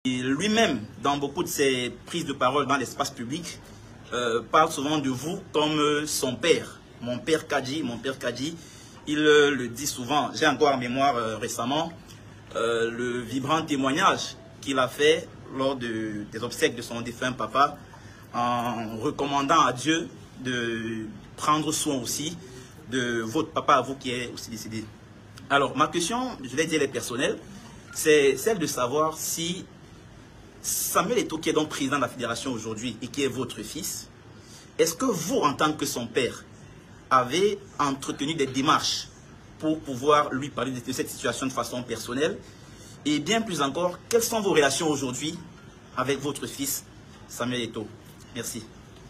lui-même, dans beaucoup de ses prises de parole dans l'espace public, parle souvent de vous comme son père. Mon père Kadji, il le dit souvent. J'ai encore en mémoire récemment le vibrant témoignage qu'il a fait lors des obsèques de son défunt papa, en recommandant à Dieu de prendre soin aussi de votre papa, à vous qui est aussi décédé. Alors, ma question, je vais dire elle est personnelle, c'est celle de savoir si Samuel Eto'o, qui est donc président de la fédération aujourd'hui et qui est votre fils, est-ce que vous, en tant que son père, avez entretenu des démarches pour pouvoir lui parler de cette situation de façon personnelle? Et bien plus encore, quelles sont vos relations aujourd'hui avec votre fils Samuel Eto'o? Merci.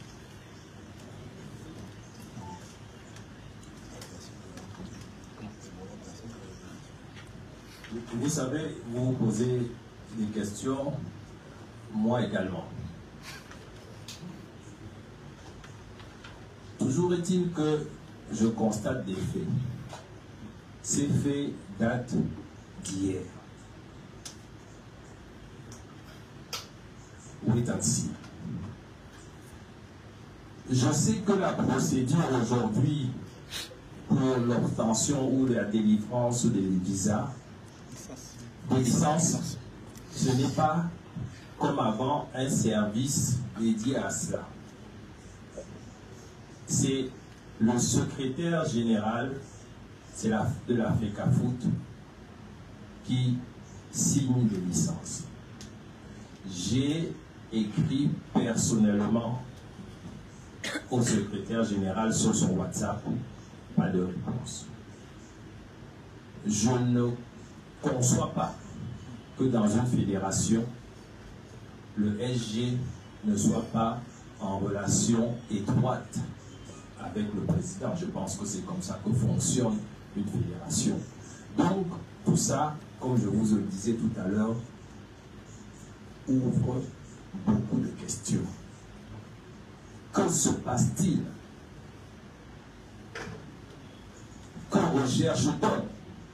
Vous savez, vous vous posez des questions, moi également. Toujours est-il que je constate des faits. Ces faits datent d'hier. Oui, ainsi. Je sais que la procédure aujourd'hui pour l'obtention ou la délivrance des visas de licence, ce n'est pas comme avant un service dédié à cela. C'est le secrétaire général de la FECAFOOT qui signe les licences. J'ai écrit personnellement au secrétaire général sur son WhatsApp, pas de réponse. Je ne conçois pas que dans une fédération, le SG ne soit pas en relation étroite avec le président. Je pense que c'est comme ça que fonctionne une fédération. Donc, tout ça, comme je vous le disais tout à l'heure, ouvre beaucoup de questions. Que se passe-t-il? Que recherche-t-on?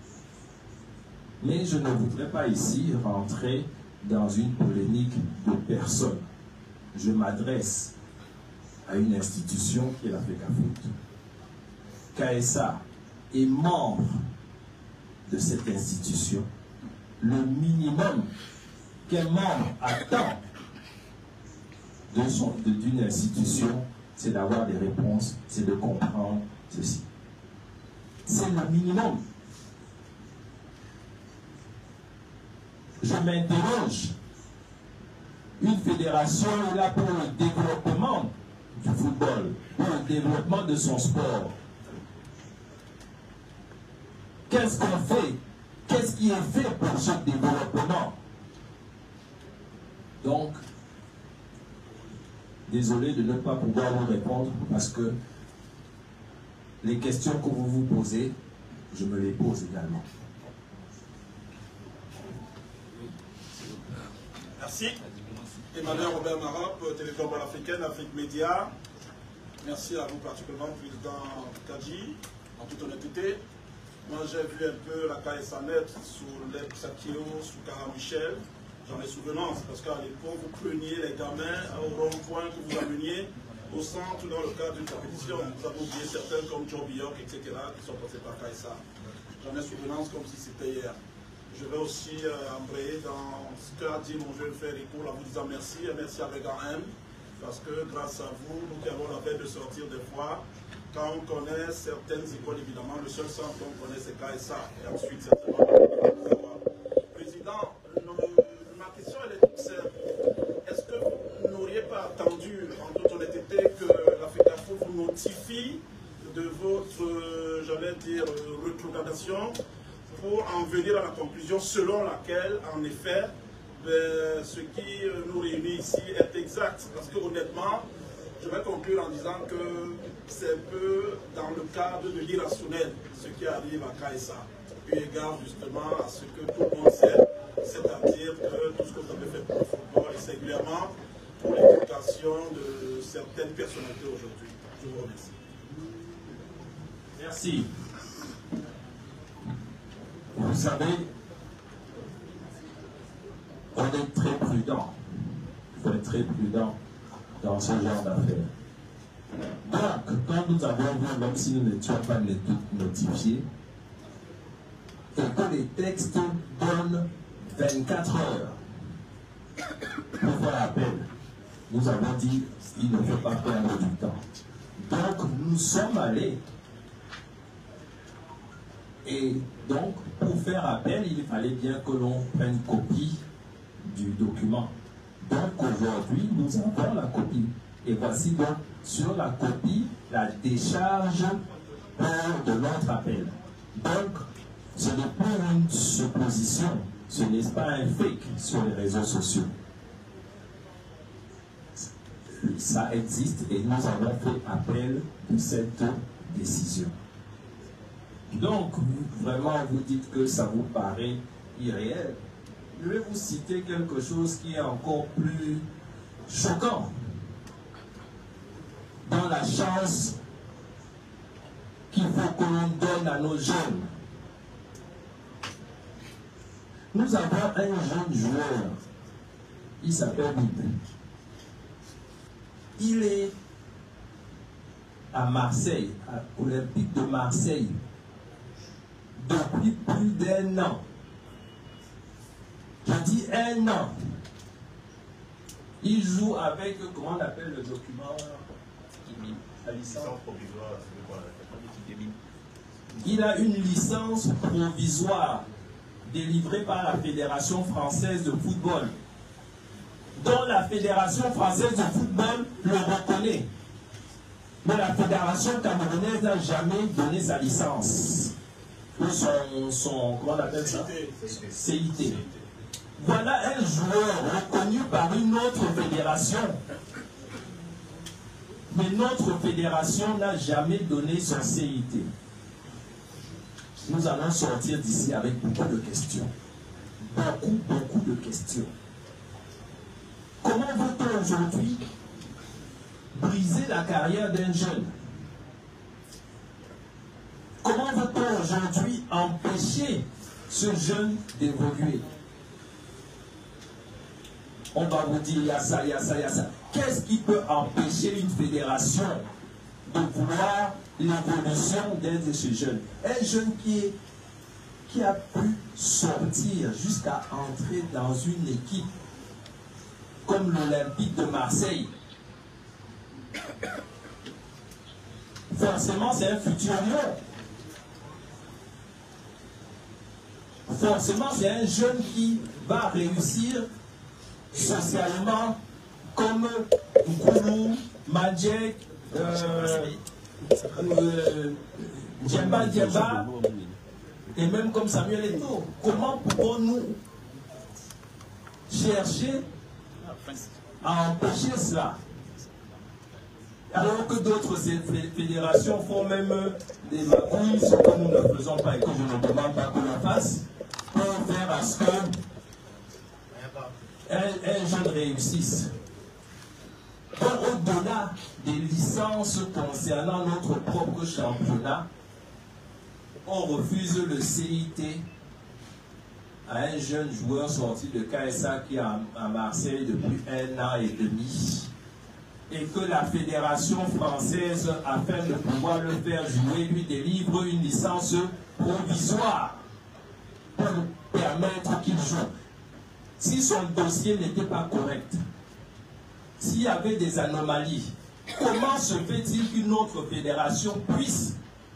Mais je ne voudrais pas ici rentrer dans une polémique de personne. Je m'adresse à une institution qui est la FECAFOOT. KSA est membre de cette institution. Le minimum qu'un membre attend d'une institution, c'est d'avoir des réponses, c'est de comprendre ceci. C'est le minimum. Je m'interroge. Une fédération est là pour le développement du football, pour le développement de son sport. Qu'est-ce qu'on fait? Qu'est-ce qui est fait pour ce développement? Donc, désolé de ne pas pouvoir vous répondre parce que les questions que vous vous posez, je me les pose également. Merci. Emmanuel Robert Marap, Téléglobal africaine, Afrique Média. Merci à vous particulièrement, Président Kadji, en toute honnêteté. Moi, j'ai vu un peu la KSA naître sous l'Eb Sakio, sous Cara Michel. J'en ai souvenance, parce qu'à l'époque, vous preniez les gamins au rond-point que vous ameniez au centre dans le cadre d'une compétition. Vous avez oublié certains comme Joe Bjork, etc., qui sont passés par KSA. J'en ai souvenance comme si c'était hier. Je vais aussi embrayer dans ce qu'a dit mon jeune frère Rico, en vous disant merci, et merci avec un M, parce que grâce à vous, nous qui avons la peine de sortir des fois, quand on connaît certaines écoles, évidemment, le seul centre qu'on connaît, c'est KSA, et ensuite, certainement, Président, ma question, elle est toute simple. Est-ce que vous n'auriez pas attendu, en toute honnêteté, que la FECAFOOT vous notifie de votre, j'allais dire, rétrogradation pour en venir à la conclusion selon laquelle, en effet, ce qui nous réunit ici est exact? Parce que honnêtement, je vais conclure en disant que c'est un peu dans le cadre de l'irrationnel ce qui arrive à KSA, eu égard justement à ce que tout le monde sait, c'est-à-dire que tout ce que vous avez fait pour le football et singulièrement pour l'éducation de certaines personnalités aujourd'hui. Je vous remercie. Merci. Vous savez, on est très prudent. prudent. Il faut être très prudent dans ce genre d'affaires. Donc, quand nous avons vu, même si nous n'étions pas notifiés, et que les textes donnent 24 heures pour faire appel, nous avons dit qu'il ne faut pas perdre du temps. Donc, nous sommes allés. Et donc, pour faire appel, il fallait bien que l'on prenne copie du document. Donc, aujourd'hui, nous avons la copie. Et voici donc, sur la copie, la décharge de notre appel. Donc, ce n'est pas une supposition, ce n'est pas un fake sur les réseaux sociaux. Ça existe et nous avons fait appel de cette décision. Donc, vraiment, vous dites que ça vous paraît irréel. Je vais vous citer quelque chose qui est encore plus choquant. Dans la chance qu'il faut que l'on donne à nos jeunes. Nous avons un jeune joueur, il s'appelle Bibé. Il est à Marseille, à l'Olympique de Marseille, depuis plus d'1 an. Je dis 1 an. Il joue avec, comment on appelle le document, la licence provisoire. Il a une licence provisoire délivrée par la Fédération française de football, dont la Fédération française de football le reconnaît. Mais la Fédération camerounaise n'a jamais donné sa licence. Son comment on appelle ça? CIT. Voilà un joueur reconnu par une autre fédération. Mais notre fédération n'a jamais donné son CIT. Nous allons sortir d'ici avec beaucoup de questions. Beaucoup de questions. Comment veut-on aujourd'hui briser la carrière d'un jeune? Comment veut-on aujourd'hui empêcher ce jeune d'évoluer? On va vous dire, il y a ça, il y a ça, il y a ça. Qu'est-ce qui peut empêcher une fédération de vouloir l'évolution d'un de ces jeunes? Un jeune qui a pu sortir jusqu'à entrer dans une équipe comme l'Olympique de Marseille. Forcément, c'est un futur lion. Forcément, c'est un jeune qui va réussir socialement comme Nkoulou, Madjek, Djemba, et même comme Samuel Eto'o. Comment pouvons-nous chercher à empêcher cela? Alors que d'autres fédérations font même des magouilles, ce que nous ne faisons pas et que je ne demande pas que l'on fasse, pour faire à ce que un jeune réussisse. Donc, au-delà des licences concernant notre propre championnat, on refuse le CIT à un jeune joueur sorti de KSA qui est à Marseille depuis 1 an et demi. Et que la Fédération française, afin de pouvoir le faire jouer, lui délivre une licence provisoire pour permettre qu'il joue. Si son dossier n'était pas correct, s'il y avait des anomalies, comment se fait-il qu'une autre fédération puisse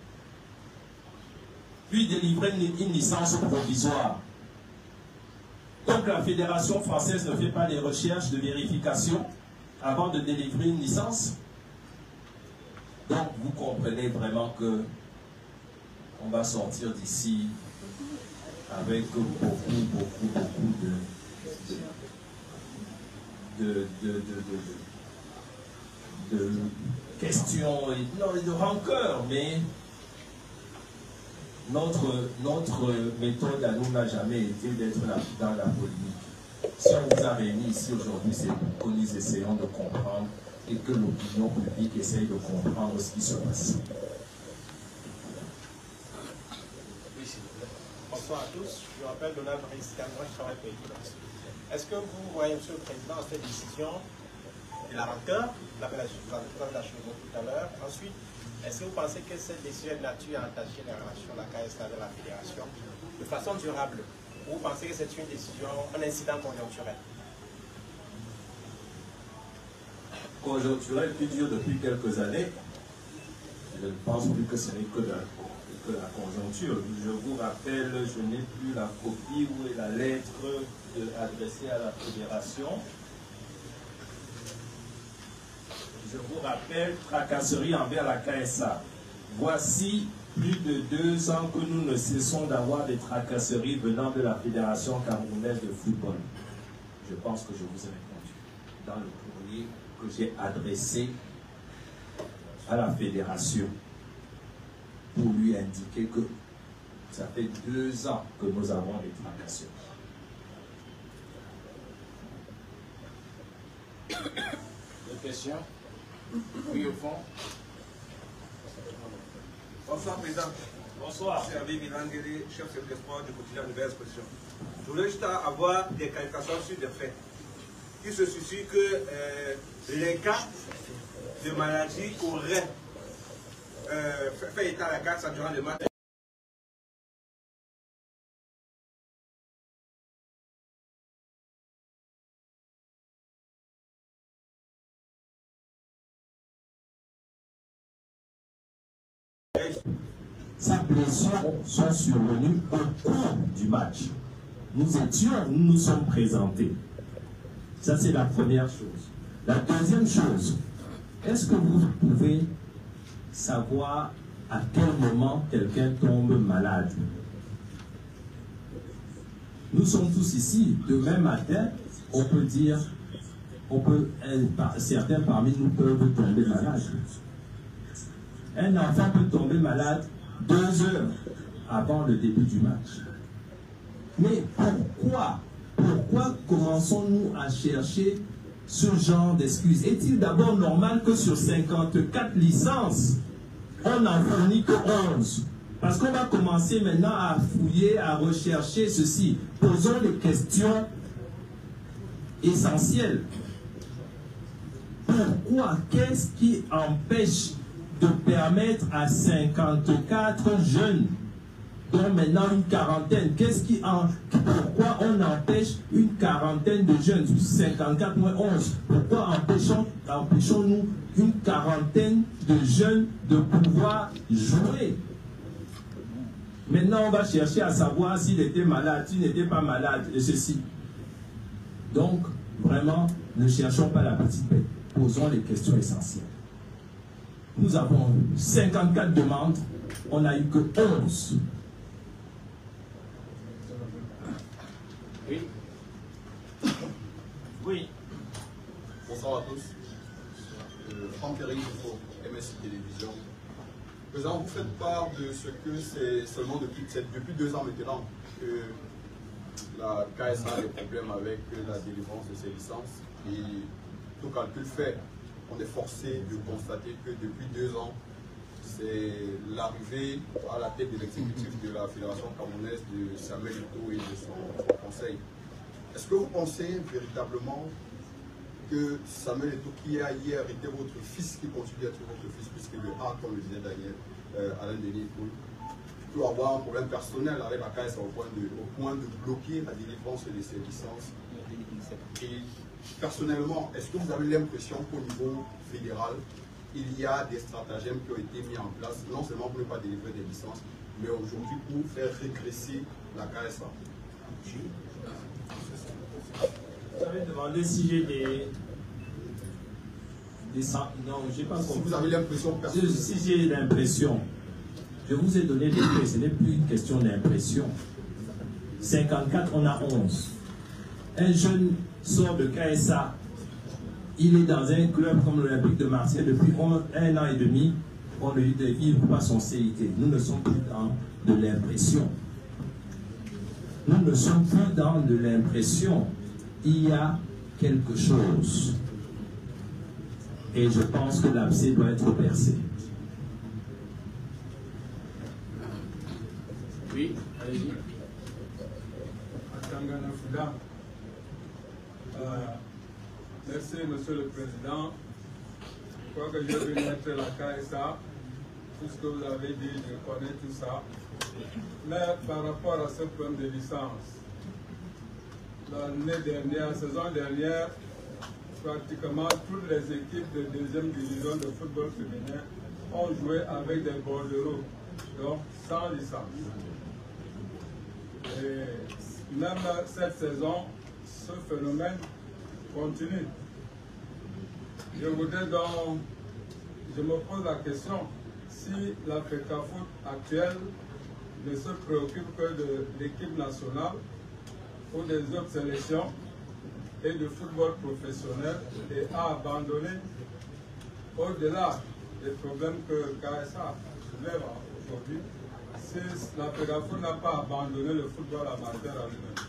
lui délivrer une licence provisoire? Donc la Fédération française ne fait pas les recherches de vérification avant de délivrer une licence. Donc vous comprenez vraiment que on va sortir d'ici avec beaucoup de questions et de rancœur, mais notre méthode à nous n'a jamais été d'être dans la polémique. Si on vous a réunis ici aujourd'hui, c'est pour que nous essayons de comprendre et que l'opinion publique essaye de comprendre ce qui se passe. Bonsoir à tous. Je m'appelle Donald Brice-Can, moi je travaille pour Equinox. Est-ce que vous voyez, Monsieur le Président, cette décision de la rancœur, vous l'avez achevé tout à l'heure. Ensuite, est-ce que vous pensez que cette décision est de nature à attacher les relations de la KSA de la Fédération de façon durable? Ou vous pensez que c'est une décision, un incident conjoncturel? Conjoncturel qui dure depuis quelques années. Je ne pense plus que ce n'est que la conjoncture. Je vous rappelle, je n'ai plus la copie où est la lettre adressée à la Fédération. Je vous rappelle, tracasserie envers la KSA. Voici plus de 2 ans que nous ne cessons d'avoir des tracasseries venant de la Fédération camerounaise de football. Je pense que je vous ai répondu dans le courrier que j'ai adressé à la Fédération pour lui indiquer que ça fait 2 ans que nous avons des tracasseries. D'autres questions? Oui, au fond. Bonsoir, Président. Bonsoir. C'est Avi Milangeli, chef de sport du quotidien Nouvelle Expression. Je voulais juste avoir des qualifications sur des faits. Il se suffit que les cas de maladie auraient fait état à la carte durant le match. Ces blessures sont survenues au cours du match. Nous nous sommes présentés. Ça, c'est la première chose. La deuxième chose, est-ce que vous pouvez savoir à quel moment quelqu'un tombe malade? Nous sommes tous ici. Demain matin, on peut dire, certains parmi nous peuvent tomber malades. Un enfant peut tomber malade 2 heures avant le début du match. Mais pourquoi commençons-nous à chercher ce genre d'excuses? Est-il d'abord normal que sur 54 licences, on n'en fournit que 11? Parce qu'on va commencer maintenant à fouiller, à rechercher ceci. Posons les questions essentielles. Pourquoi? Qu'est-ce qui empêche de permettre à 54 jeunes, dont maintenant une quarantaine, pourquoi on empêche une quarantaine de jeunes, 54 moins 11, pourquoi empêchons-nous une quarantaine de jeunes de pouvoir jouer? Maintenant, on va chercher à savoir s'il était malade, s'il n'était pas malade, et ceci. Donc, vraiment, ne cherchons pas la petite bête, posons les questions essentielles. Nous avons 54 demandes, on n'a eu que 11. Oui. Oui. Bonsoir à tous. Franck Perry pour MSI Télévision. Président, vous faites part de ce que c'est seulement depuis 2 ans maintenant que la KSA a des problèmes avec la délivrance de ses licences. Et tout calcul fait, on est forcé de constater que depuis 2 ans, c'est l'arrivée à la tête de l'exécutif de la Fédération camerounaise de Samuel Eto'o et de son conseil. Est-ce que vous pensez véritablement que Samuel Eto'o, qui a hier été votre fils, qui continue à être votre fils, puisque le A, comme le disait Daniel, Alain Denis, peut avoir un problème personnel avec la KSA au point de bloquer la délivrance de ses licences? Et personnellement, est-ce que vous avez l'impression qu'au niveau fédéral, il y a des stratagèmes qui ont été mis en place, non seulement pour ne pas délivrer des licences, mais aujourd'hui pour faire régresser la KSA? Vous avez demandé si j'ai des non, j'ai pas compris. Si vous avez l'impression personnelle. Si j'ai l'impression, je vous ai donné des faits, ce n'est plus une question d'impression. 54, on a 11. Un jeune sort de KSA, il est dans un club comme l'Olympique de Marseille depuis 1 an et demi, on ne lui délivre pas son CIT. Nous ne sommes plus dans de l'impression. Nous ne sommes plus dans de l'impression. Il y a quelque chose. Et je pense que l'abcès doit être percé. Oui, allez-y. Tangana Fouda. Merci, Monsieur le Président. Je crois que je vais mettre la KSA. Tout ce que vous avez dit, je connais tout ça. Mais par rapport à ce problème de licence, l'année dernière, saison dernière, pratiquement toutes les équipes de deuxième division de football féminin ont joué avec des bordereaux, donc sans licence. Et même cette saison, ce phénomène continue. Je voudrais donc, je me pose la question, si la FECAFOOT actuelle ne se préoccupe que de l'équipe nationale ou des autres sélections et du football professionnel et a abandonné au-delà des problèmes que KSA soulève aujourd'hui, si la FECAFOOT n'a pas abandonné le football amateur à lui-même.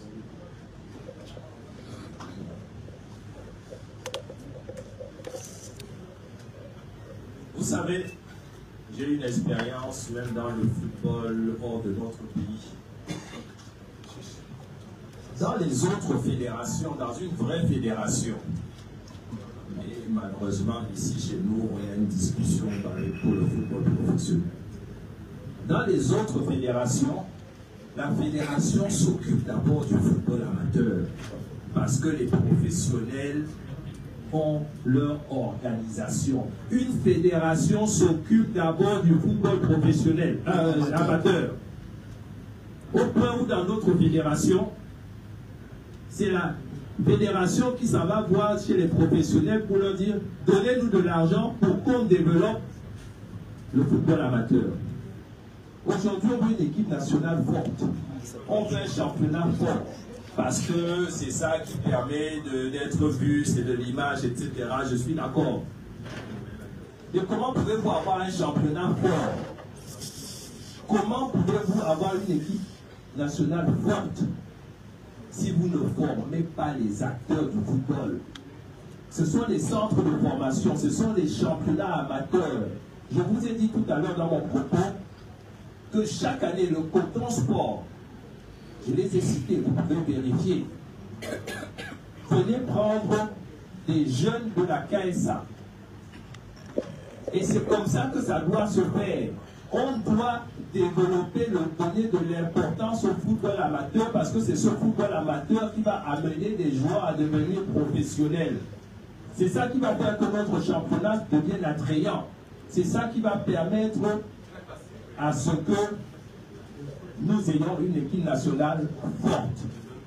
Vous savez, j'ai une expérience même dans le football hors de notre pays. Dans les autres fédérations, dans une vraie fédération, et malheureusement ici chez nous, il y a une discussion pour le football professionnel. Dans les autres fédérations, la fédération s'occupe d'abord du football amateur, parce que les professionnels ont leur organisation. Une fédération s'occupe d'abord du football professionnel, amateur. Au point où dans d'autres fédérations, c'est la fédération qui s'en va voir chez les professionnels pour leur dire « Donnez-nous de l'argent pour qu'on développe le football amateur ». Aujourd'hui, on veut une équipe nationale forte. On veut un championnat fort. Parce que c'est ça qui permet d'être vu, c'est de l'image, etc. Je suis d'accord. Et comment pouvez-vous avoir un championnat fort? Comment pouvez-vous avoir une équipe nationale forte si vous ne formez pas les acteurs du football? Ce sont les centres de formation, ce sont les championnats amateurs. Je vous ai dit tout à l'heure dans mon propos que chaque année, le Coton Sport, je les ai cités, vous pouvez vérifier. Venez prendre des jeunes de la KSA. Et c'est comme ça que ça doit se faire. On doit développer, donner de l'importance au football amateur parce que c'est ce football amateur qui va amener des joueurs à devenir professionnels. C'est ça qui va faire que notre championnat devienne attrayant. C'est ça qui va permettre à ce que nous ayons une équipe nationale forte.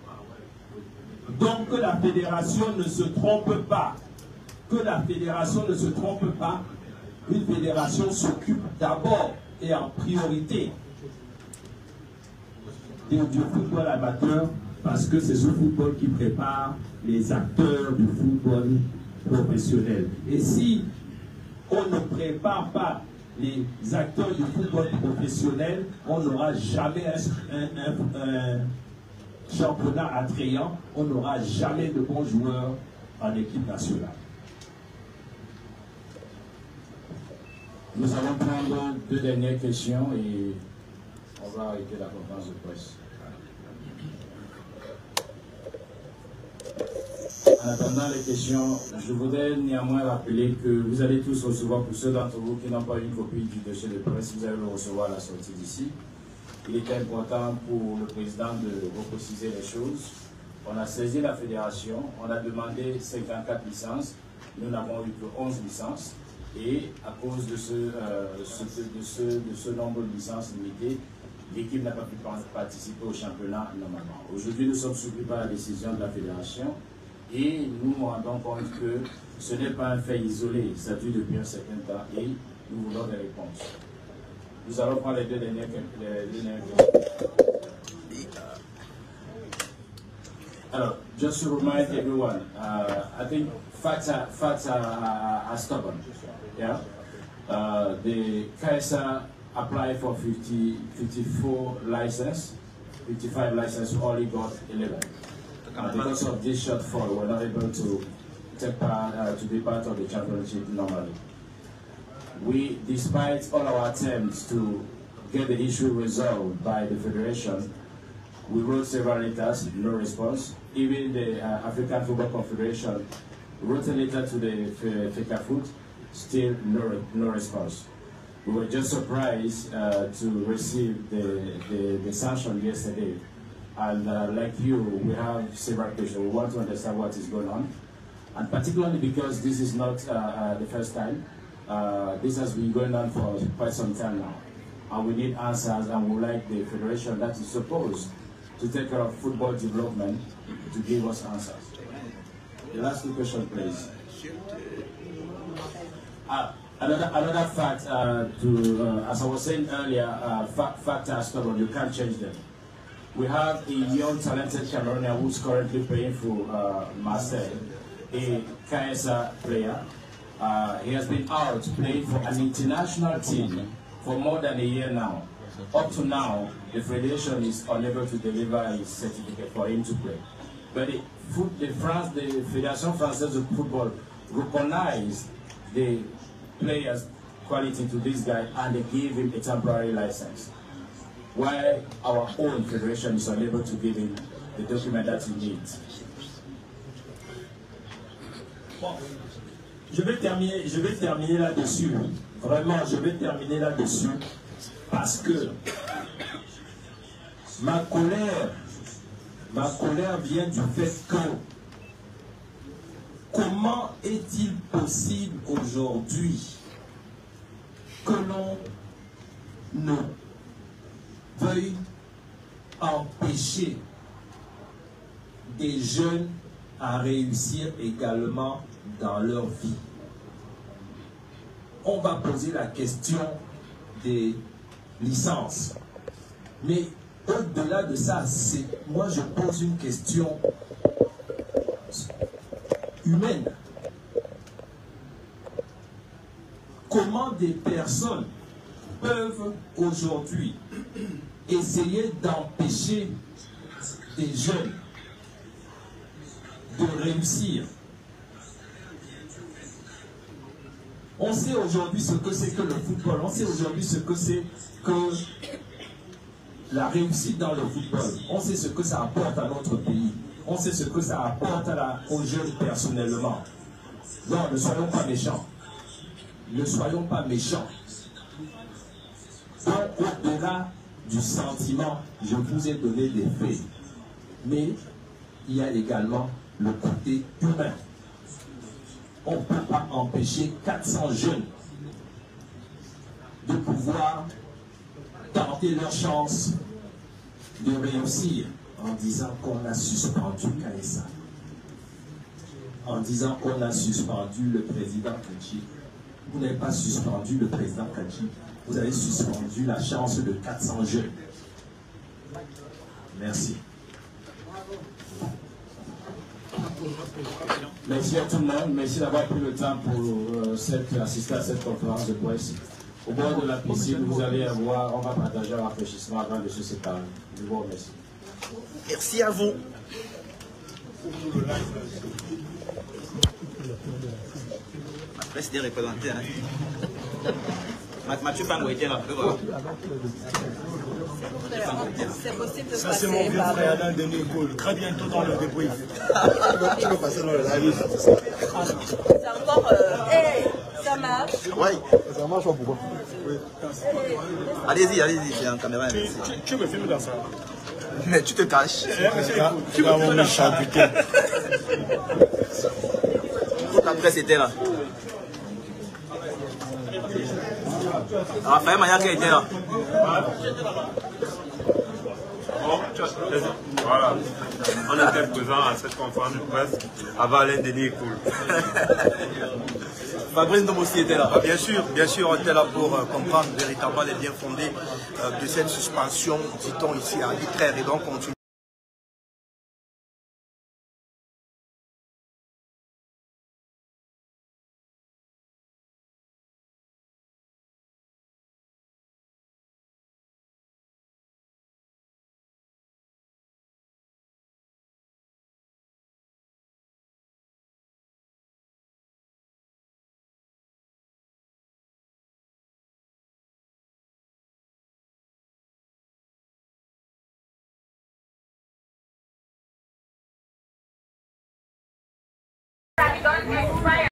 Donc que la fédération ne se trompe pas. Que la fédération ne se trompe pas. Une fédération s'occupe d'abord et en priorité du football amateur parce que c'est ce football qui prépare les acteurs du football professionnel. Et si on ne prépare pas les acteurs du football professionnel, on n'aura jamais un championnat attrayant, on n'aura jamais de bons joueurs en équipe nationale. Nous allons prendre deux dernières questions et on va arrêter la conférence de presse. En attendant les questions, je voudrais néanmoins rappeler que vous allez tous recevoir, pour ceux d'entre vous qui n'ont pas eu une copie du dossier de presse, vous allez le recevoir à la sortie d'ici. Il était important pour le président de repréciser les choses. On a saisi la fédération, on a demandé 54 licences, nous n'avons eu que 11 licences. Et à cause de ce nombre de licences limitées, l'équipe n'a pas pu participer au championnat normalement. Aujourd'hui, nous sommes soumis par la décision de la fédération et nous nous rendons compte que ce n'est pas un fait isolé, ça dure depuis un certain temps et nous voulons des réponses. Nous allons prendre les deux dernières questions. Alors, just to remind everyone, I think facts are stubborn. Yeah, the KSA applied for 54 license, 55 license, only got 11. Because of this shortfall, we're not able to take part, to be part of the championship normally. We, despite all our attempts to get the issue resolved by the federation, We wrote several letters, no response. Even the African Football Confederation wrote a letter to the FECAFOOT, still no response. We were just surprised to receive the sanction yesterday. And like you, we have several questions. We want to understand what is going on. And particularly because this is not the first time. This has been going on for quite some time now. And we need answers, and we would like the federation that is supposed to take care of football development to give us answers. The last two questions, please. Another fact, as I was saying earlier, facts are stubborn, you can't change them. We have a young, talented Cameroonian who's currently playing for Marseille, a KSA player. He has been out playing for an international team for more than a year now. Up to now, the federation is unable to deliver his certificate for him to play. But the Fédération Française de Football recognized the player's quality to this guy and they gave him a temporary license. While our own federation is unable to give him the document that he needs. Bon, je vais terminer là-dessus. Vraiment, je vais terminer là-dessus parce que ma colère vient du fait que comment est-il possible aujourd'hui que l'on ne veuille empêcher des jeunes à réussir également dans leur vie? On va poser la question des licences. Mais au-delà de ça, moi je pose une question humaine. Comment des personnes peuvent aujourd'hui essayer d'empêcher des jeunes de réussir? On sait aujourd'hui ce que c'est que le football, on sait aujourd'hui ce que c'est que la réussite dans le football, on sait ce que ça apporte à notre pays, on sait ce que ça apporte aux jeunes personnellement. Non, ne soyons pas méchants. Ne soyons pas méchants. Donc, au-delà du sentiment, je vous ai donné des faits. Mais il y a également le côté humain. On ne peut pas empêcher 400 jeunes de pouvoir tenter leur chance de réussir en disant qu'on a suspendu KSA, en disant qu'on a suspendu le président Kadji. Vous n'avez pas suspendu le président Kadji, vous avez suspendu la chance de 400 jeunes. Merci. Merci à tout le monde, merci d'avoir pris le temps pour assister à cette conférence de presse. Au bord de la piscine, vous allez avoir, on va partager un rafraîchissement avant de se séparer. Je vous remercie. Merci à vous. La presse est représentée. Hein. Mathieu Fango était là. C'est possible de Ça, passer c'est mon vieux par frère Alain Denis Cole. Très bientôt dans le débrief. C'est encore... Hey, ça marche. Oui. Ça marche ou pourquoi? Allez-y, c'est en caméra. Tu me filmes dans ça. Mais tu te caches. Tu vas mon méchant, putain. Toute la presse était là. Raphaël Mayaka était là. Voilà, on était présent à cette conférence de presse avant Alain Denis Cool. Fabrice Ndom aussi était là. Bien sûr, on était là pour comprendre véritablement les bien fondés de cette suspension, dit-on ici, arbitraire, et donc continuer. Dragon